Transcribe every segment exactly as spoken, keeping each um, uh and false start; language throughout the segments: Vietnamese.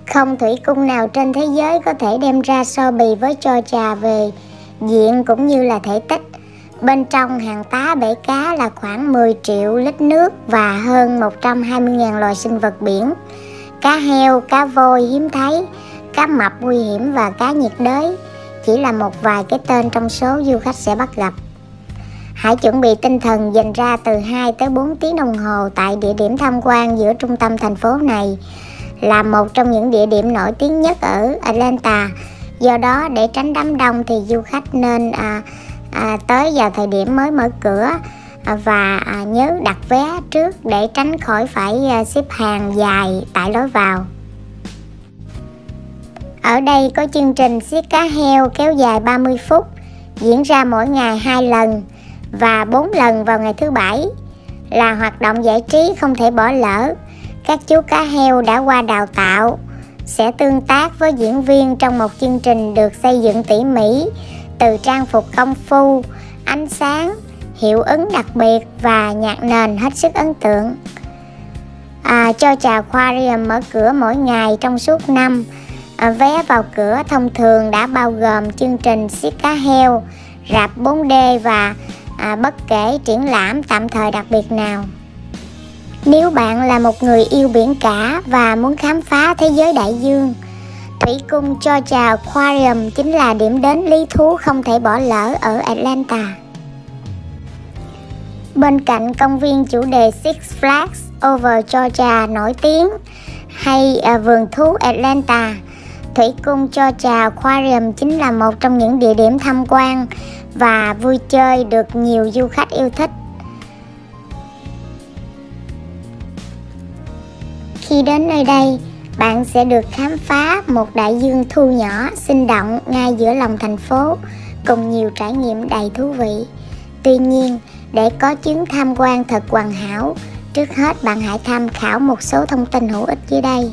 Không thủy cung nào trên thế giới có thể đem ra so bì với Georgia về diện cũng như là thể tích. Bên trong hàng tá bể cá là khoảng mười triệu lít nước và hơn một trăm hai mươi nghìn loài sinh vật biển. Cá heo, cá voi hiếm thấy, cá mập nguy hiểm và cá nhiệt đới chỉ là một vài cái tên trong số du khách sẽ bắt gặp. Hãy chuẩn bị tinh thần dành ra từ hai tới bốn tiếng đồng hồ tại địa điểm tham quan giữa trung tâm thành phố này, là một trong những địa điểm nổi tiếng nhất ở Atlanta. Do đó, để tránh đám đông thì du khách nên à, à, tới vào thời điểm mới mở cửa à, và à, nhớ đặt vé trước để tránh khỏi phải à, xếp hàng dài tại lối vào. Ở đây có chương trình xiết cá heo kéo dài ba mươi phút, diễn ra mỗi ngày hai lần và bốn lần vào ngày thứ bảy, là hoạt động giải trí không thể bỏ lỡ. Các chú cá heo đã qua đào tạo sẽ tương tác với diễn viên trong một chương trình được xây dựng tỉ mỉ từ trang phục công phu, ánh sáng, hiệu ứng đặc biệt và nhạc nền hết sức ấn tượng. À, Georgia Aquarium mở cửa mỗi ngày trong suốt năm. À, vé vào cửa thông thường đã bao gồm chương trình xiết cá heo, rạp bốn D và à, bất kể triển lãm tạm thời đặc biệt nào. Nếu bạn là một người yêu biển cả và muốn khám phá thế giới đại dương, thủy cung Georgia Aquarium chính là điểm đến lý thú không thể bỏ lỡ ở Atlanta. Bên cạnh công viên chủ đề Six Flags Over Georgia nổi tiếng hay à, vườn thú Atlanta, thủy cung Georgia Aquarium chính là một trong những địa điểm tham quan và vui chơi được nhiều du khách yêu thích. Khi đến nơi đây, bạn sẽ được khám phá một đại dương thu nhỏ, sinh động ngay giữa lòng thành phố, cùng nhiều trải nghiệm đầy thú vị. Tuy nhiên, để có chuyến tham quan thật hoàn hảo, trước hết bạn hãy tham khảo một số thông tin hữu ích dưới đây.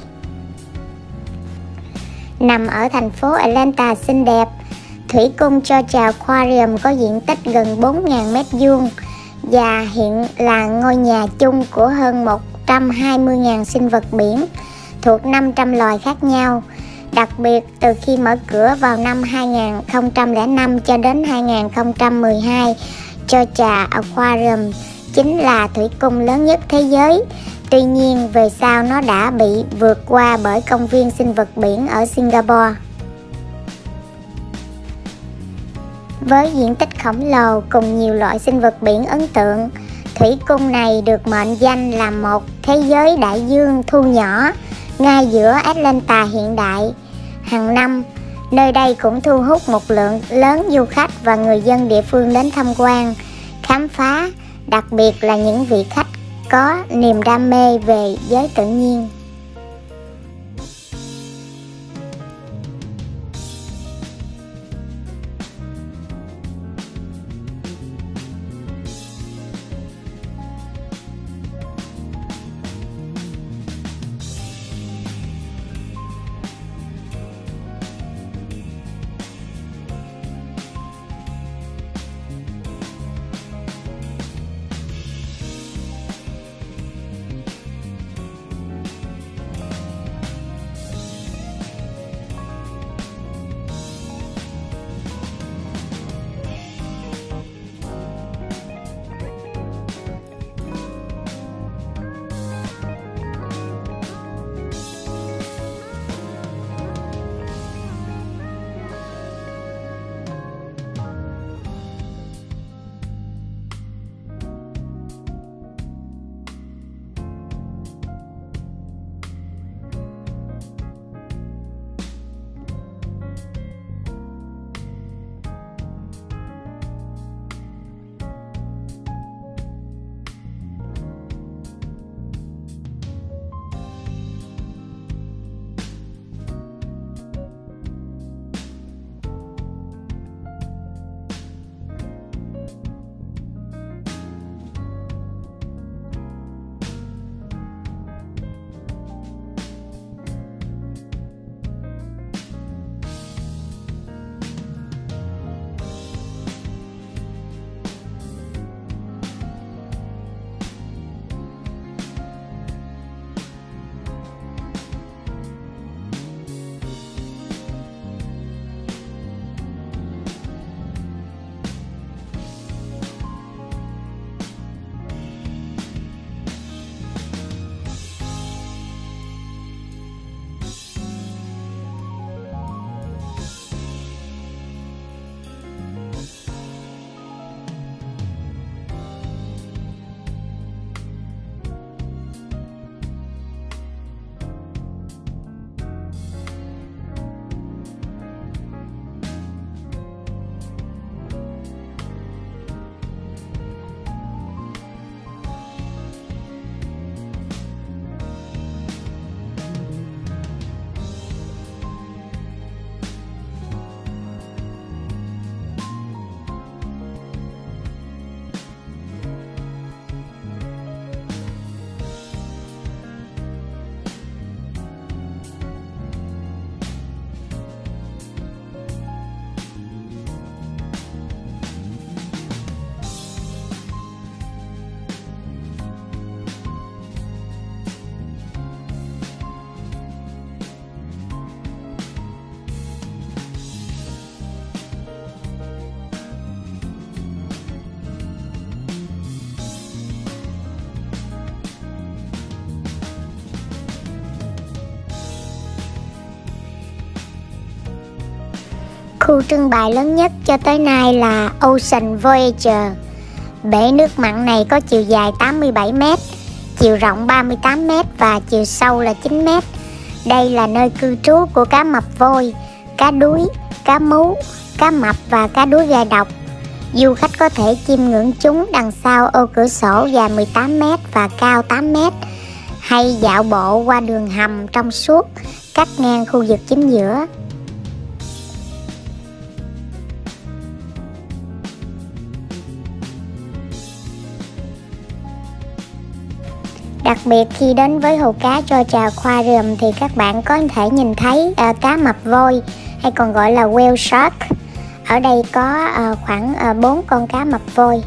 Nằm ở thành phố Atlanta xinh đẹp, thủy cung Georgia Aquarium có diện tích gần bốn nghìn mét vuông và hiện là ngôi nhà chung của hơn một trăm hai mươi nghìn sinh vật biển thuộc năm trăm loài khác nhau. Đặc biệt, từ khi mở cửa vào năm hai nghìn không trăm lẻ năm cho đến hai nghìn không trăm mười hai, Georgia Aquarium chính là thủy cung lớn nhất thế giới. Tuy nhiên, về sau nó đã bị vượt qua bởi công viên sinh vật biển ở Singapore. Với diện tích khổng lồ cùng nhiều loại sinh vật biển ấn tượng, thủy cung này được mệnh danh là một thế giới đại dương thu nhỏ ngay giữa Atlanta hiện đại. Hàng năm, nơi đây cũng thu hút một lượng lớn du khách và người dân địa phương đến tham quan, khám phá, đặc biệt là những vị khách có niềm đam mê về giới tự nhiên. Khu trưng bày lớn nhất cho tới nay là Ocean Voyager. Bể nước mặn này có chiều dài tám mươi bảy mét, chiều rộng ba mươi tám mét và chiều sâu là chín mét. Đây là nơi cư trú của cá mập vôi, cá đuối, cá mú, cá mập và cá đuối gai độc. Du khách có thể chiêm ngưỡng chúng đằng sau ô cửa sổ dài mười tám mét và cao tám mét, hay dạo bộ qua đường hầm trong suốt cắt ngang khu vực chính giữa. Đặc biệt khi đến với hồ cá Georgia Aquarium thì các bạn có thể nhìn thấy uh, cá mập vôi hay còn gọi là whale shark. Ở đây có uh, khoảng uh, bốn con cá mập vôi.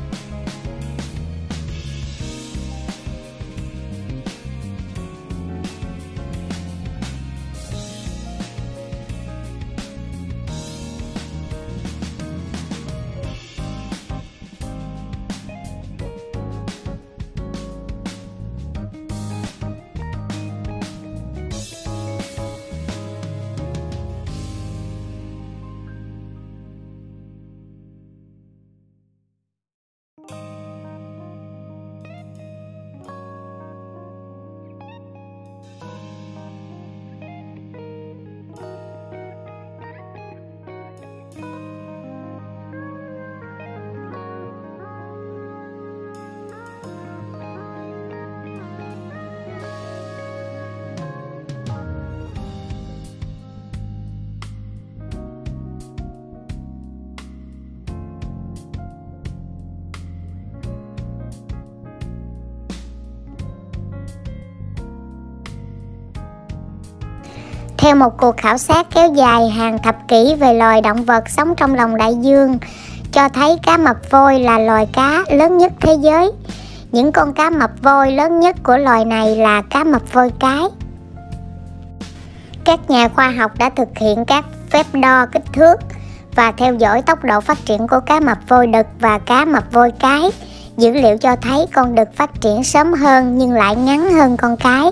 Theo một cuộc khảo sát kéo dài hàng thập kỷ về loài động vật sống trong lòng đại dương, cho thấy cá mập vôi là loài cá lớn nhất thế giới. Những con cá mập vôi lớn nhất của loài này là cá mập vôi cái. Các nhà khoa học đã thực hiện các phép đo kích thước và theo dõi tốc độ phát triển của cá mập vôi đực và cá mập vôi cái. Dữ liệu cho thấy con đực phát triển sớm hơn nhưng lại ngắn hơn con cái.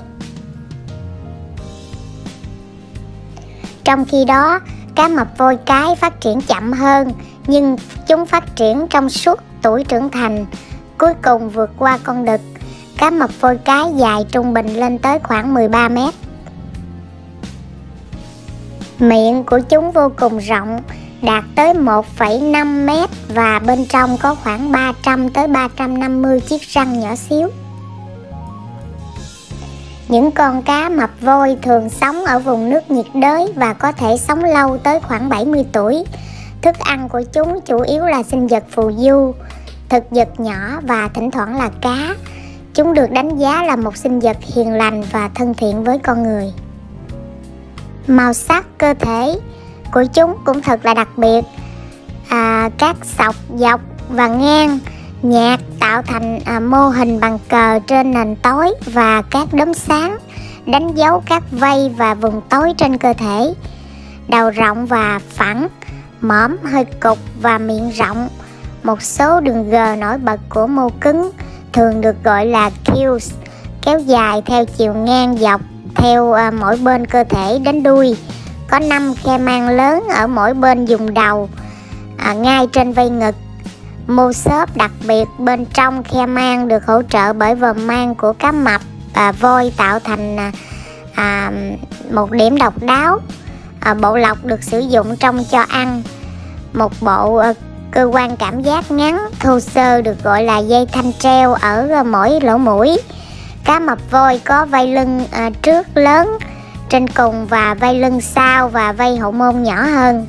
Trong khi đó, cá mập vôi cái phát triển chậm hơn, nhưng chúng phát triển trong suốt tuổi trưởng thành, cuối cùng vượt qua con đực. Cá mập vôi cái dài trung bình lên tới khoảng mười ba mét. Miệng của chúng vô cùng rộng, đạt tới một phẩy năm mét và bên trong có khoảng ba trăm tới ba trăm năm mươi chiếc răng nhỏ xíu. Những con cá mập vôi thường sống ở vùng nước nhiệt đới và có thể sống lâu tới khoảng bảy mươi tuổi. Thức ăn của chúng chủ yếu là sinh vật phù du, thực vật nhỏ và thỉnh thoảng là cá. Chúng được đánh giá là một sinh vật hiền lành và thân thiện với con người. Màu sắc cơ thể của chúng cũng thật là đặc biệt. À, các sọc dọc và ngang nhạt tạo thành à, mô hình bằng cờ trên nền tối và các đốm sáng đánh dấu các vây và vùng tối trên cơ thể. Đầu rộng và phẳng, mõm hơi cục và miệng rộng. Một số đường gờ nổi bật của mô cứng thường được gọi là quills, kéo dài theo chiều ngang dọc theo à, mỗi bên cơ thể đến đuôi. Có năm khe mang lớn ở mỗi bên vùng đầu, à, ngay trên vây ngực. Mô xốp đặc biệt bên trong khe mang được hỗ trợ bởi vòm mang của cá mập à, vôi tạo thành à, à, một điểm độc đáo. À, bộ lọc được sử dụng trong cho ăn. Một bộ à, cơ quan cảm giác ngắn thô sơ được gọi là dây thanh treo ở à, mỗi lỗ mũi. Cá mập vôi có vây lưng à, trước lớn trên cùng và vây lưng sau và vây hậu môn nhỏ hơn.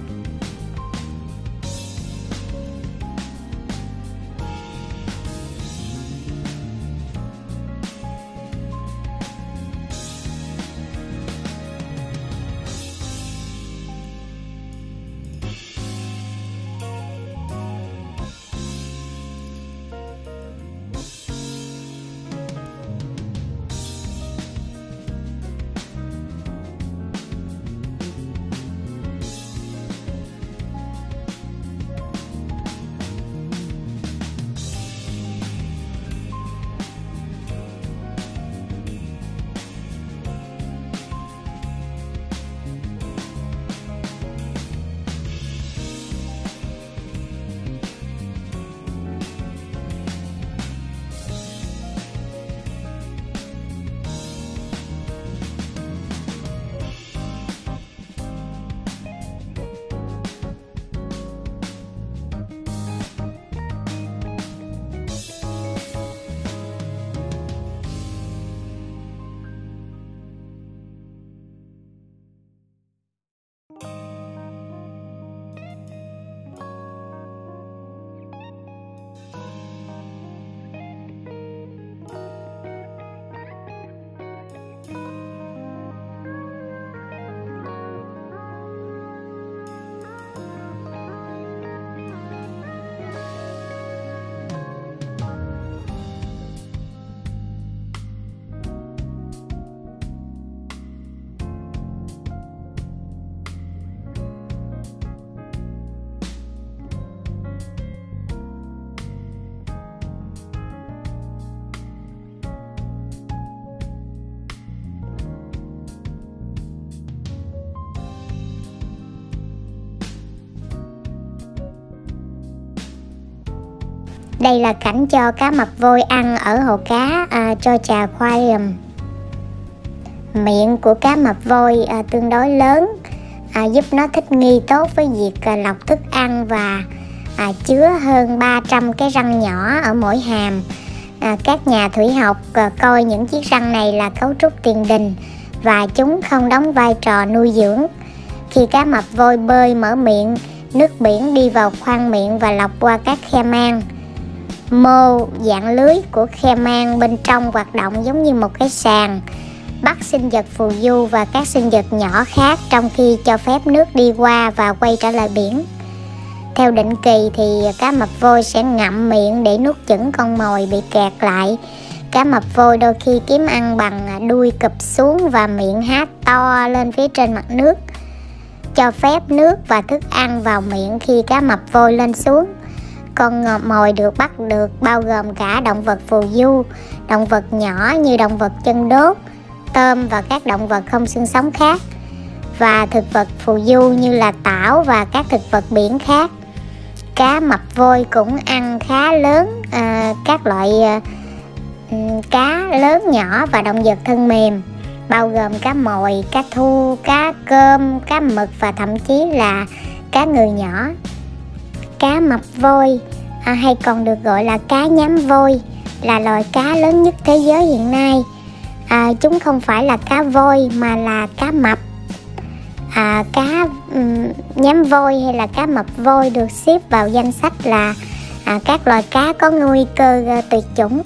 Đây là cảnh cho cá mập vôi ăn ở hồ cá à, Georgia Aquarium. Miệng của cá mập vôi à, tương đối lớn, à, giúp nó thích nghi tốt với việc à, lọc thức ăn và à, chứa hơn ba trăm cái răng nhỏ ở mỗi hàm. À, các nhà thủy học à, coi những chiếc răng này là cấu trúc tiền đình và chúng không đóng vai trò nuôi dưỡng. Khi cá mập vôi bơi mở miệng, nước biển đi vào khoang miệng và lọc qua các khe mang. Mô dạng lưới của khe mang bên trong hoạt động giống như một cái sàn, bắt sinh vật phù du và các sinh vật nhỏ khác, trong khi cho phép nước đi qua và quay trở lại biển. Theo định kỳ thì cá mập vôi sẽ ngậm miệng để nuốt chửng con mồi bị kẹt lại. Cá mập vôi đôi khi kiếm ăn bằng đuôi cụp xuống và miệng há to lên phía trên mặt nước, cho phép nước và thức ăn vào miệng khi cá mập vôi lên xuống. Con mồi được bắt được bao gồm cả động vật phù du, động vật nhỏ như động vật chân đốt, tôm và các động vật không xương sống khác, và thực vật phù du như là tảo và các thực vật biển khác. Cá mập vôi cũng ăn khá lớn à, các loại à, cá lớn nhỏ và động vật thân mềm, bao gồm cá mồi, cá thu, cá cơm, cá mực và thậm chí là cá ngừ nhỏ. Cá mập vôi à, hay còn được gọi là cá nhám vôi là loài cá lớn nhất thế giới hiện nay. À, chúng không phải là cá vôi mà là cá mập. À, cá um, nhám vôi hay là cá mập vôi được xếp vào danh sách là à, các loài cá có nguy cơ uh, tuyệt chủng.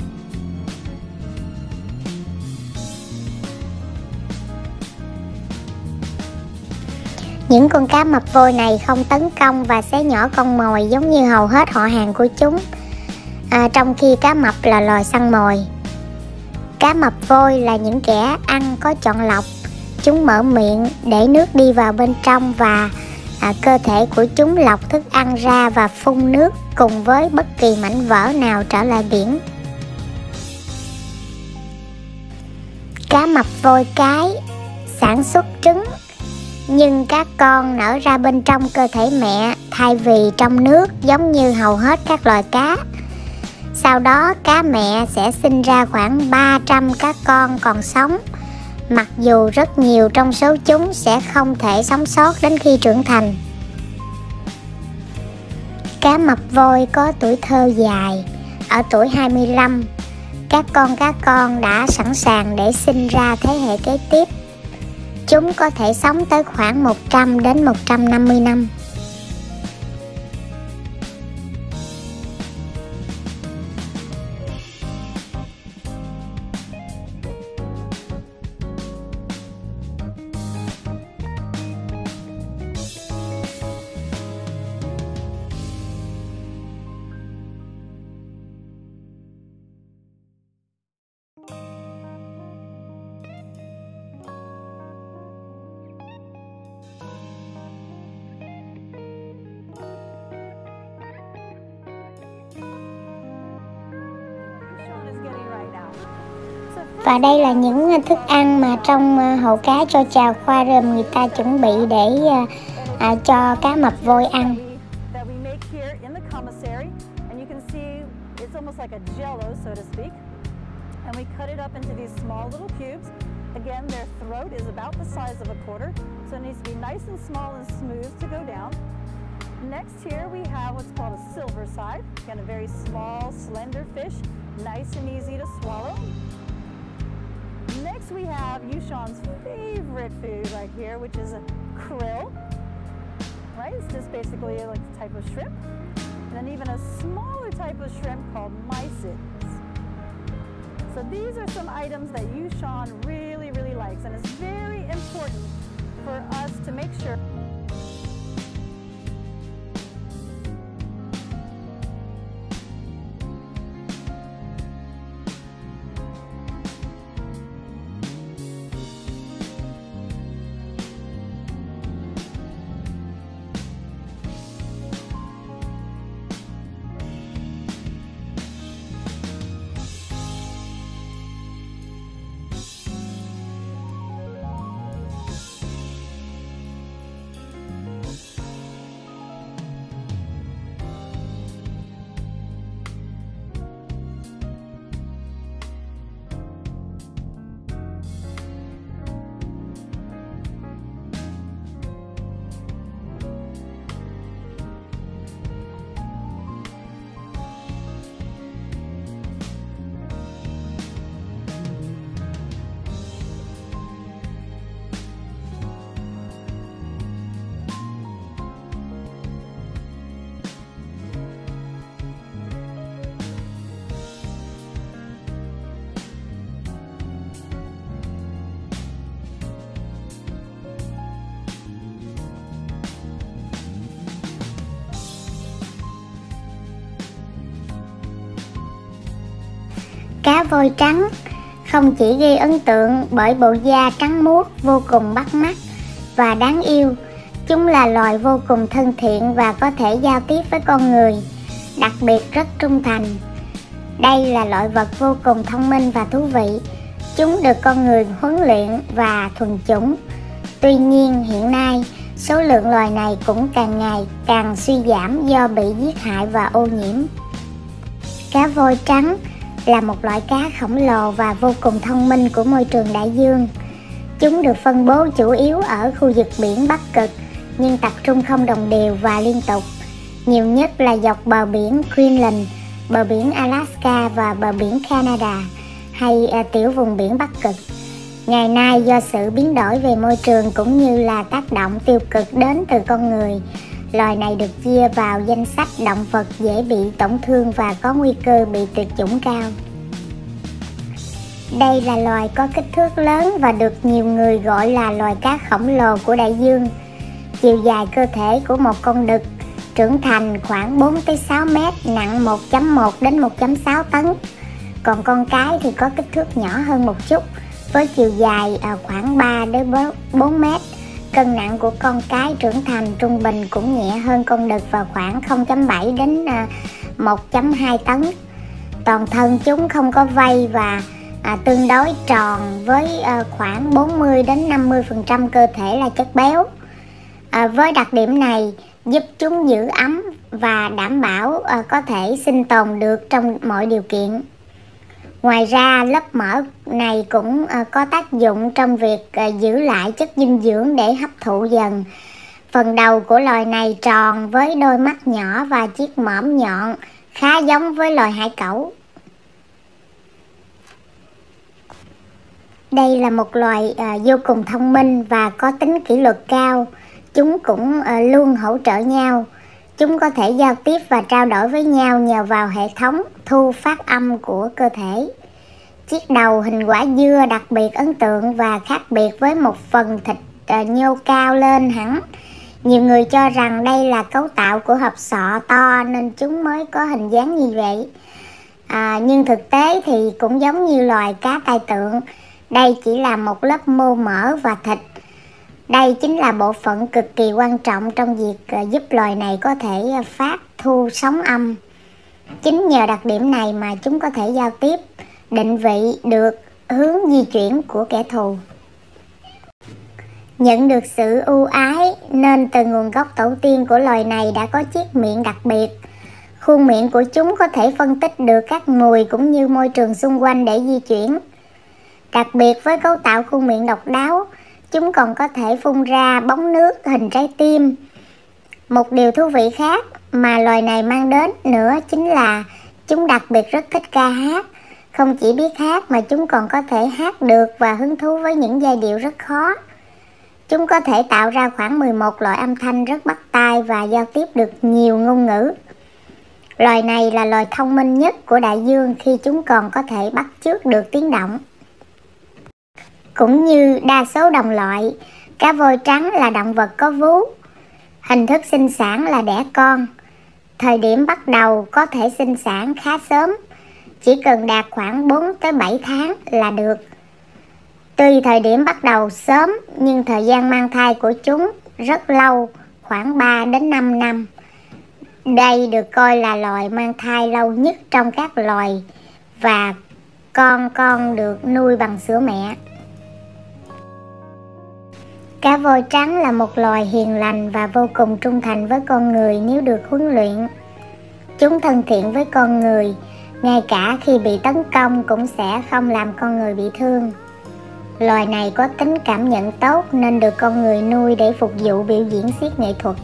Những con cá mập vôi này không tấn công và xé nhỏ con mồi giống như hầu hết họ hàng của chúng, à, trong khi cá mập là loài săn mồi. Cá mập vôi là những kẻ ăn có chọn lọc. Chúng mở miệng để nước đi vào bên trong và à, cơ thể của chúng lọc thức ăn ra và phun nước cùng với bất kỳ mảnh vỡ nào trở lại biển. Cá mập vôi cái sản xuất trứng, nhưng các con nở ra bên trong cơ thể mẹ thay vì trong nước giống như hầu hết các loài cá. Sau đó cá mẹ sẽ sinh ra khoảng ba trăm các con còn sống, mặc dù rất nhiều trong số chúng sẽ không thể sống sót đến khi trưởng thành. Cá mập vôi có tuổi thơ dài. Ở tuổi hai mươi lăm, các con cá con đã sẵn sàng để sinh ra thế hệ kế tiếp. Chúng có thể sống tới khoảng một trăm đến một trăm năm mươi năm. Và đây là những thức ăn mà trong hồ cá Georgia Aquarium người ta chuẩn bị để à, cho cá mập vôi ăn. Again, their throat is about the size of a quarter, so it needs to be nice and small and smooth to go down. Next here we have what's called a silver side. Again, a very small, slender fish, nice and easy to swallow. Next we have Yushan's favorite food right here, which is a krill. Right, it's just basically like a type of shrimp. And then even a smaller type of shrimp called mysids. So these are some items that Yushan really, really likes, and it's very important for us to make sure Cá voi trắng không chỉ gây ấn tượng bởi bộ da trắng muốt vô cùng bắt mắt và đáng yêu, chúng là loài vô cùng thân thiện và có thể giao tiếp với con người, đặc biệt rất trung thành. Đây là loại vật vô cùng thông minh và thú vị. Chúng được con người huấn luyện và thuần chủng. Tuy nhiên hiện nay, số lượng loài này cũng càng ngày càng suy giảm do bị giết hại và ô nhiễm. Cá voi trắng là một loại cá khổng lồ và vô cùng thông minh của môi trường đại dương. Chúng được phân bố chủ yếu ở khu vực biển Bắc Cực, nhưng tập trung không đồng đều và liên tục. Nhiều nhất là dọc bờ biển Greenland, bờ biển Alaska và bờ biển Canada, hay à, tiểu vùng biển Bắc Cực. Ngày nay, do sự biến đổi về môi trường cũng như là tác động tiêu cực đến từ con người, loài này được chia vào danh sách động vật dễ bị tổn thương và có nguy cơ bị tuyệt chủng cao. Đây là loài có kích thước lớn và được nhiều người gọi là loài cá khổng lồ của đại dương. Chiều dài cơ thể của một con đực trưởng thành khoảng bốn tới sáu mét, nặng một phẩy một đến một phẩy sáu tấn. Còn con cái thì có kích thước nhỏ hơn một chút, với chiều dài khoảng ba đến bốn mét. Cân nặng của con cái trưởng thành trung bình cũng nhẹ hơn con đực vào khoảng không phẩy bảy đến một phẩy hai tấn. Toàn thân chúng không có vây và à, tương đối tròn, với à, khoảng bốn mươi đến năm mươi phần trăm cơ thể là chất béo. À, với đặc điểm này giúp chúng giữ ấm và đảm bảo à, có thể sinh tồn được trong mọi điều kiện. Ngoài ra, lớp mỡ này cũng à, có tác dụng trong việc à, giữ lại chất dinh dưỡng để hấp thụ dần. Phần đầu của loài này tròn với đôi mắt nhỏ và chiếc mõm nhọn, khá giống với loài hải cẩu. Đây là một loài à, vô cùng thông minh và có tính kỷ luật cao. Chúng cũng à, luôn hỗ trợ nhau. Chúng có thể giao tiếp và trao đổi với nhau nhờ vào hệ thống thu phát âm của cơ thể. Chiếc đầu hình quả dưa đặc biệt ấn tượng và khác biệt với một phần thịt à, nhô cao lên hẳn. Nhiều người cho rằng đây là cấu tạo của hộp sọ to nên chúng mới có hình dáng như vậy. À, nhưng thực tế thì cũng giống như loài cá tai tượng. Đây chỉ là một lớp mô mỡ và thịt. Đây chính là bộ phận cực kỳ quan trọng trong việc giúp loài này có thể phát thu sóng âm. Chính nhờ đặc điểm này mà chúng có thể giao tiếp, định vị được hướng di chuyển của kẻ thù. Nhận được sự ưu ái nên từ nguồn gốc tổ tiên của loài này đã có chiếc miệng đặc biệt. Khuôn miệng của chúng có thể phân tích được các mùi cũng như môi trường xung quanh để di chuyển. Đặc biệt với cấu tạo khuôn miệng độc đáo, chúng còn có thể phun ra bóng nước hình trái tim. Một điều thú vị khác mà loài này mang đến nữa chính là chúng đặc biệt rất thích ca hát. Không chỉ biết hát mà chúng còn có thể hát được và hứng thú với những giai điệu rất khó. Chúng có thể tạo ra khoảng mười một loại âm thanh rất bắt tai và giao tiếp được nhiều ngôn ngữ. Loài này là loài thông minh nhất của đại dương khi chúng còn có thể bắt chước được tiếng động. Cũng như đa số đồng loại, cá voi trắng là động vật có vú. Hình thức sinh sản là đẻ con. Thời điểm bắt đầu có thể sinh sản khá sớm, chỉ cần đạt khoảng bốn tới bảy tháng là được. Tuy thời điểm bắt đầu sớm nhưng thời gian mang thai của chúng rất lâu, khoảng ba đến năm năm. Đây được coi là loài mang thai lâu nhất trong các loài và con con được nuôi bằng sữa mẹ. Cá voi trắng là một loài hiền lành và vô cùng trung thành với con người nếu được huấn luyện. Chúng thân thiện với con người, ngay cả khi bị tấn công cũng sẽ không làm con người bị thương. Loài này có tính cảm nhận tốt nên được con người nuôi để phục vụ biểu diễn xiếc nghệ thuật.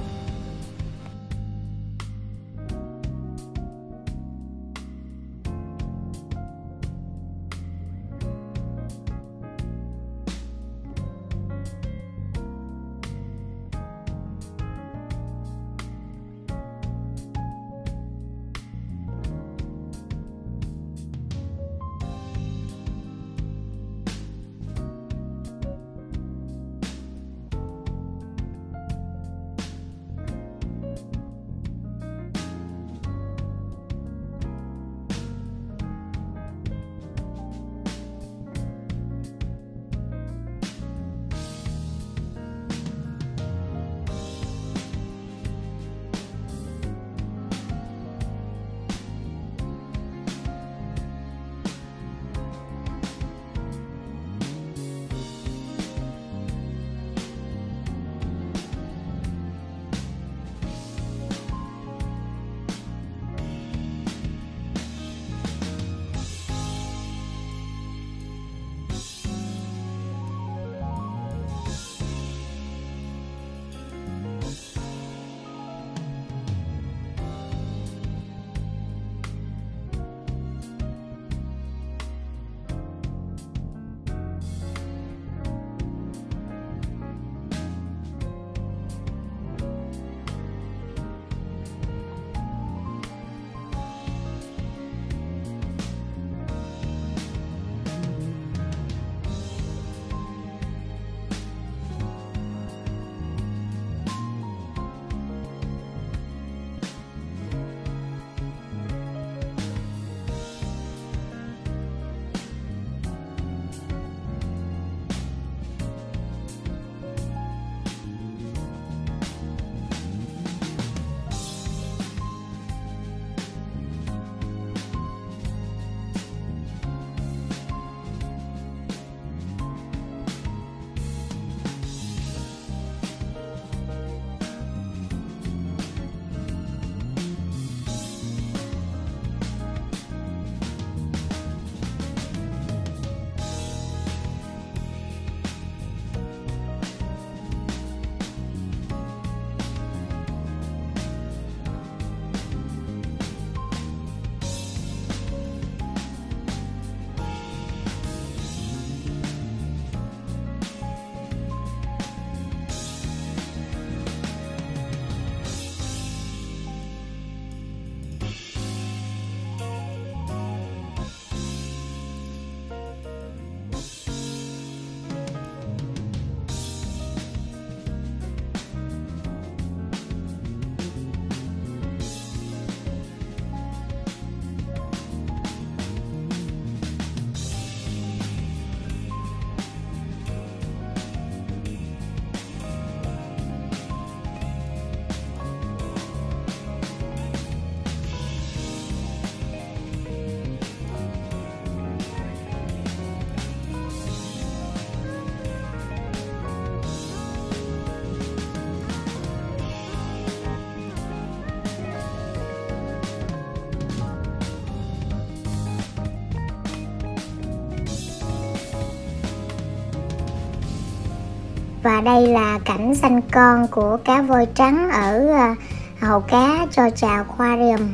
Và đây là cảnh sanh con của cá voi trắng ở hồ cá Georgia Aquarium.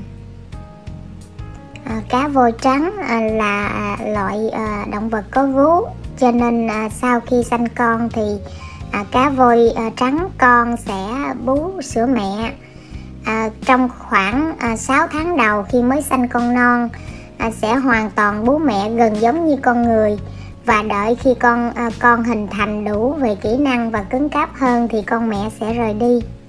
À, cá voi trắng à, là loại à, động vật có vú, cho nên à, sau khi sanh con thì à, cá voi à, trắng con sẽ bú sữa mẹ. À, trong khoảng à, sáu tháng đầu khi mới sanh con non à, sẽ hoàn toàn bú mẹ gần giống như con người, và đợi khi con à, con hình thành đủ về kỹ năng và cứng cáp hơn thì con mẹ sẽ rời đi.